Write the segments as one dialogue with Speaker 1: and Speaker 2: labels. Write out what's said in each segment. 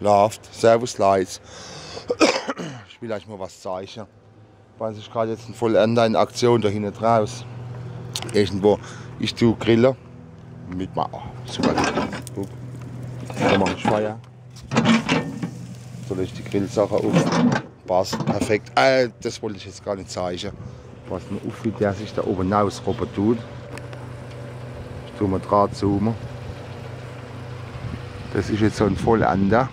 Speaker 1: Läuft. Servus Leute. Ich will euch mal was zeigen. Weiß ich gerade jetzt ein Vollender in Aktion da hinten draus. Irgendwo. Ich tue Grillen. Mit mal. Oh, super. Guck. Da mache ich Feuer. Soll ich die Grillsache auf? Passt. Perfekt. Das wollte ich jetzt gar nicht zeigen. Was ein Uffi, der sich da oben rausrobben tut. Ich tue mal dran zoomen. Das ist jetzt so ein Vollender.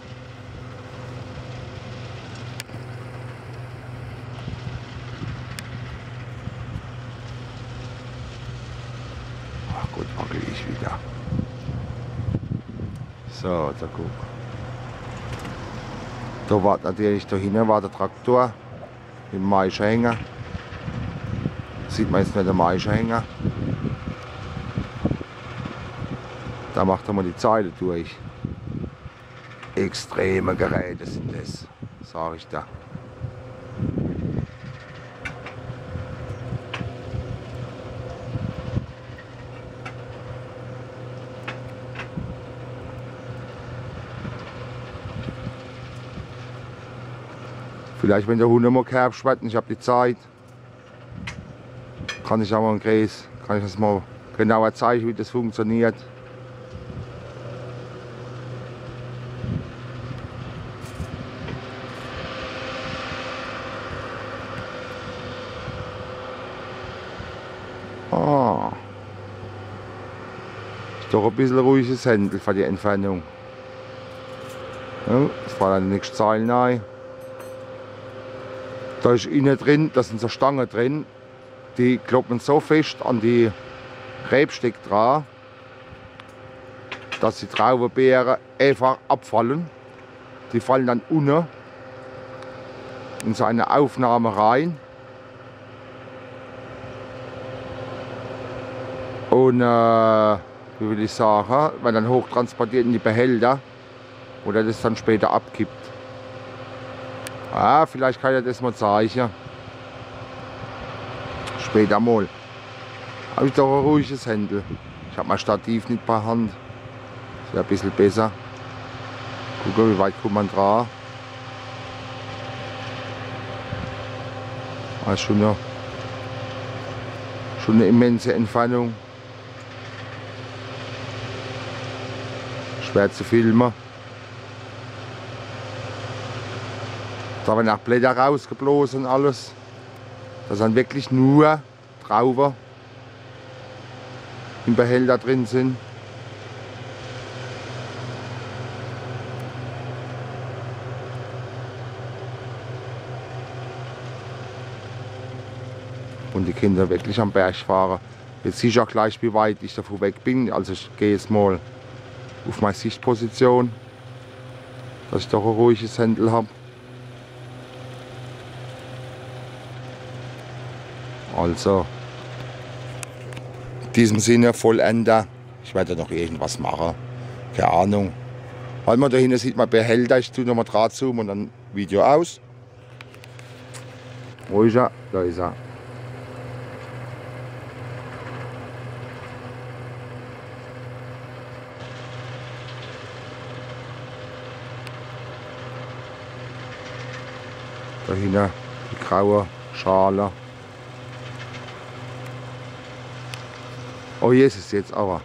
Speaker 1: Ach gut, wackel ich wieder. So, da guck. Da war natürlich da hinten war der Traktor mit dem Maischenhänger. Sieht man jetzt nicht den Maischenhänger. Da macht er mal die Zeile durch. Extreme Geräte sind das, sage ich da. Vielleicht, wenn der Hund mal Kerbst wird und ich habe die Zeit, kann ich auch mal ein Gräs, kann ich das mal genauer zeigen, wie das funktioniert. Ist doch ein bisschen ruhiges Händel für die Entfernung. Ja, es fällt an die nächste Zeile rein. Da ist innen drin, da sind so Stangen drin, die kloppen so fest an die Rebstück dran, dass die Traubenbeeren einfach abfallen. Die fallen dann unten in so eine Aufnahme rein. Und wie will ich sagen, wenn dann hochtransportiert in die Behälter oder das dann später abkippt. Ah, vielleicht kann ich das mal zeigen. Später mal. Habe ich doch ein ruhiges Händel. Ich habe mein Stativ nicht bei Hand. Das wäre ein bisschen besser. Gucken, wie weit kommt man dran. Das ist schon eine immense Entfernung. Schwer zu filmen. Da werden auch Blätter rausgeblasen und alles. Da sind wirklich nur Trauben im Behälter drin sind. Und die Kinder wirklich am Berg fahren. Jetzt sehe ich auch gleich, wie weit ich davon weg bin. Also ich gehe jetzt mal auf meine Sichtposition, dass ich doch ein ruhiges Händel habe. Also, in diesem Sinne Vollender. Ich werde noch irgendwas machen. Keine Ahnung. Weil man da hinten sieht man Behälter. Ich tue nochmal Draht zoom und dann Video aus. Wo ist er? Da ist er. Da hinten die graue Schale. Oh Jesus, jetzt aber.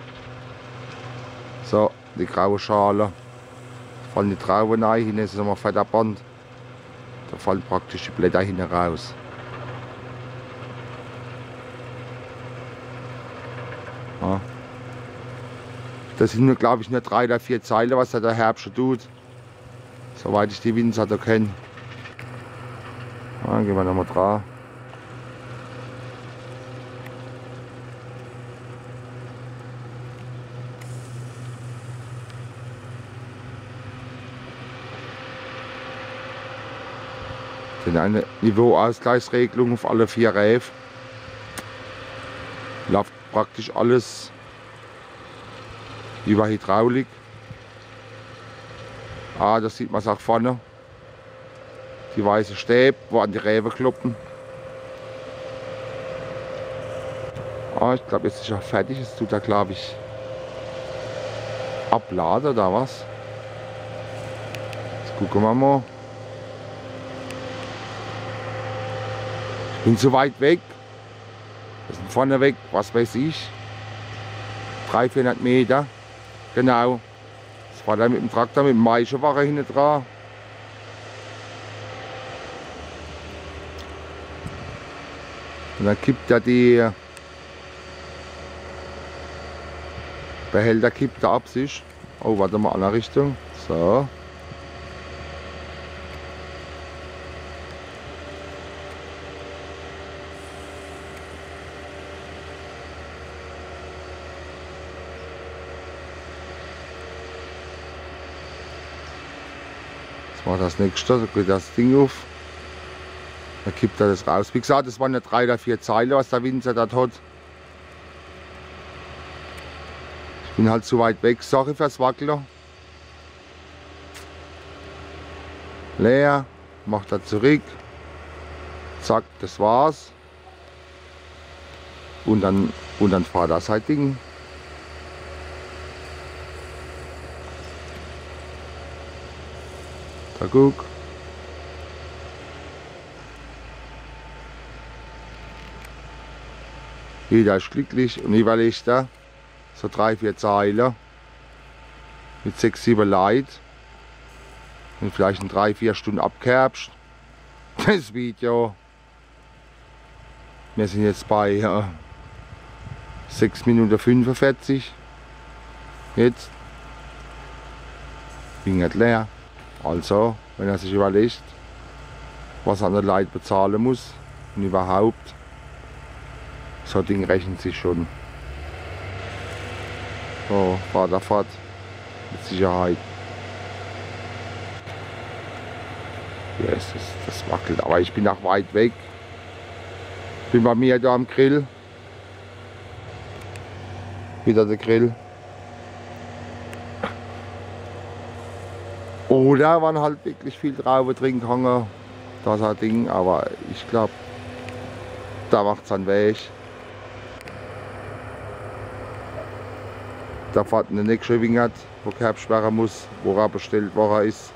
Speaker 1: So, die graue Schale. Da fallen die Trauben rein, hinten ist nochmal fetter Band. Da fallen praktisch die Blätter hinten raus. Ja. Das sind nur, glaube ich, nur 3 oder 4 Zeilen, was der Herbst tut. Soweit ich die Winzer da kenne. Ja, gehen wir nochmal dran. Denn eine Niveauausgleichsregelung auf alle 4 Räfen. Läuft praktisch alles über Hydraulik. Ah, das sieht man auch vorne. Die weiße Stäbe, wo an die Räven kloppen. Ah, ich glaube, jetzt ist er fertig. Jetzt tut er, glaube ich, abladen oder was. gucken wir mal. Ich bin zu weit weg. Wir sind vorne weg, was weiß ich. 300-400 Meter. Genau. Das war dann mit dem Traktor, mit dem Maischewache hinten dran. Und dann kippt er die Behälter, kippt er ab sich. Oh, warte mal, andere Richtung. So. Jetzt macht das nächste, da geht das Ding auf. Da kippt er das raus. Wie gesagt, das waren ja 3 oder 4 Zeile, was der Winzer da hat. Ich bin halt zu weit weg, Sache fürs Wackler. Leer, macht er zurück. Zack, das war's. Und dann fahrt er sein Ding. Da guck. Jeder ist glücklich und überlegt da so 3, 4 Zeilen mit 6, 7 Leuten und vielleicht in 3, 4 Stunden abgeherbst. Das Video. Wir sind jetzt bei 6 Minuten 45. Jetzt bin ich leer. Also, wenn er sich überlegt, was er an den Leuten bezahlen muss und überhaupt, so ein Ding rechnet sich schon. So, Fahrt mit Sicherheit. Yes, das wackelt, aber ich bin noch weit weg. Bin bei mir da am Grill. Wieder der Grill. Oder waren halt wirklich viel Traube drin gehangen. Das ein Ding, aber ich glaube, da macht es einen Weg. Da fährt eine nächste Wingert, wo Kerbsperre muss, wo er bestellt worden ist.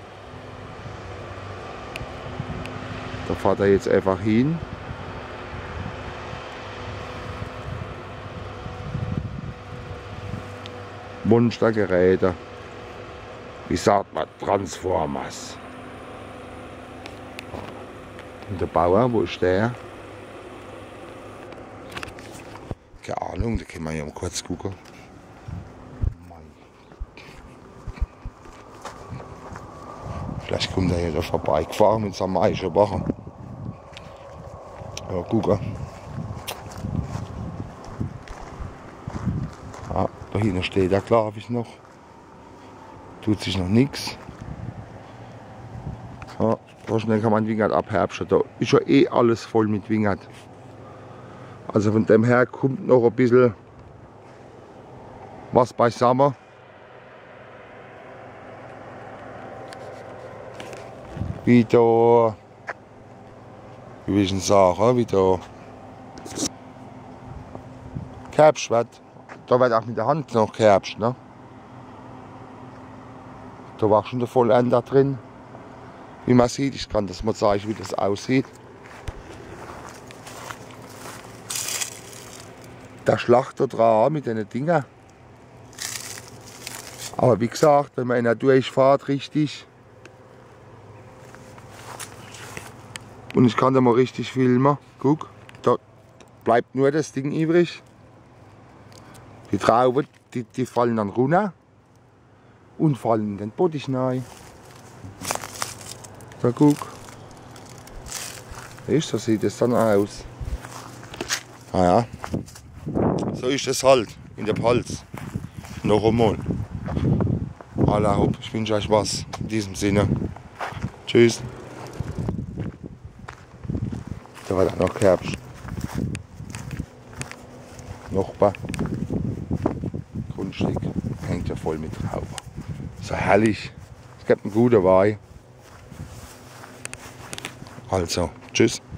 Speaker 1: Da fährt er jetzt einfach hin. Monstergeräte. Wie sagt man? Transformers. Und der Bauer, wo ist der? Keine Ahnung, da können wir ja mal kurz gucken. Vielleicht kommt er hier da vorbeigefahren mit seinem Maischewache. Ja, gucken. Ah, da hinten steht er, glaube ich, noch. Tut sich noch nichts. Ja, so schnell kann man Wingert abherbsten. Da ist ja eh alles voll mit Wingert. Also von dem her kommt noch ein bisschen was beisammen. Wie da, wie will ich denn sagen, wie da geherbst wird. Da wird auch mit der Hand noch geherbst, ne? Da war schon der Vollender drin. Wie man sieht, ich kann das mal zeigen, wie das aussieht. Der Schlachter dran mit den Dingen. Aber wie gesagt, wenn man in der durchfahrt richtig, und ich kann da mal richtig filmen, guck, da bleibt nur das Ding übrig. Die Trauben, die fallen dann runter und fallen in den Bottich rein. Da guck. So sieht es dann aus. Naja, so ist es halt in der Palz. Noch einmal. Alla hopp, ich wünsche euch was. In diesem Sinne. Tschüss. Da war dann noch Herbst. Nachbar. Grundstück hängt ja voll mit Trauben. So herrlich. Es gibt einen guten Wein. Also, tschüss.